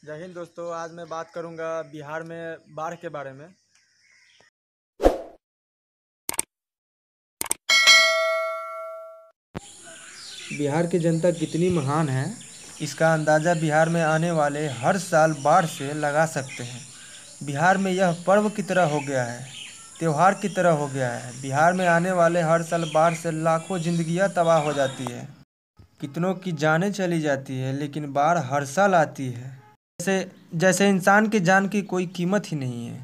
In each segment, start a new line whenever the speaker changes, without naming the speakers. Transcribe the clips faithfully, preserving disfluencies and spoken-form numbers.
जय हिंद दोस्तों। आज मैं बात करूंगा बिहार में बाढ़ के बारे में। बिहार की जनता कितनी महान है, इसका अंदाज़ा बिहार में आने वाले हर साल बाढ़ से लगा सकते हैं। बिहार में यह पर्व की तरह हो गया है, त्योहार की तरह हो गया है। बिहार में आने वाले हर साल बाढ़ से लाखों जिंदगियां तबाह हो जाती है, कितनों की जानें चली जाती है, लेकिन बाढ़ हर साल आती है जैसे जैसे इंसान की जान की कोई कीमत ही नहीं है।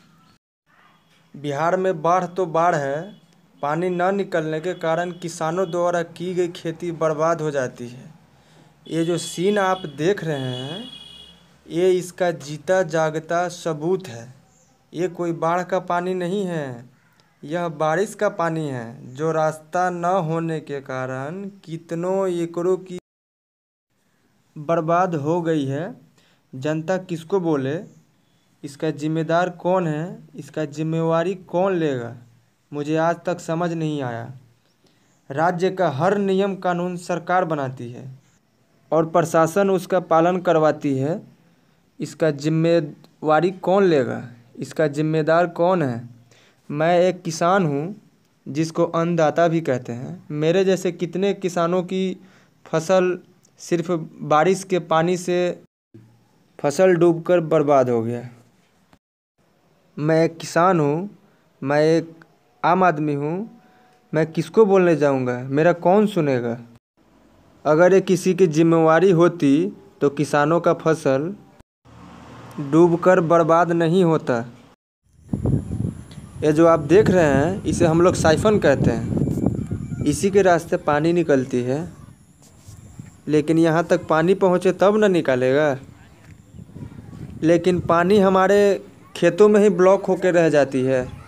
बिहार में बाढ़ तो बाढ़ है, पानी न निकलने के कारण किसानों द्वारा की गई खेती बर्बाद हो जाती है। ये जो सीन आप देख रहे हैं, ये इसका जीता जागता सबूत है। ये कोई बाढ़ का पानी नहीं है, यह बारिश का पानी है, जो रास्ता न होने के कारण कितनों एकड़ों की बर्बाद हो गई है। जनता किसको बोले, इसका जिम्मेदार कौन है, इसका जिम्मेवारी कौन लेगा, मुझे आज तक समझ नहीं आया। राज्य का हर नियम कानून सरकार बनाती है और प्रशासन उसका पालन करवाती है। इसका जिम्मेवारी कौन लेगा, इसका जिम्मेदार कौन है। मैं एक किसान हूँ, जिसको अन्नदाता भी कहते हैं। मेरे जैसे कितने किसानों की फसल सिर्फ बारिश के पानी से फसल डूबकर बर्बाद हो गया। मैं एक किसान हूँ, मैं एक आम आदमी हूँ, मैं किसको बोलने जाऊँगा, मेरा कौन सुनेगा। अगर ये किसी की जिम्मेवारी होती तो किसानों का फसल डूबकर बर्बाद नहीं होता। ये जो आप देख रहे हैं, इसे हम लोग साइफन कहते हैं। इसी के रास्ते पानी निकलती है, लेकिन यहाँ तक पानी पहुँचे तब न निकालेगा। लेकिन पानी हमारे खेतों में ही ब्लॉक होकर रह जाती है।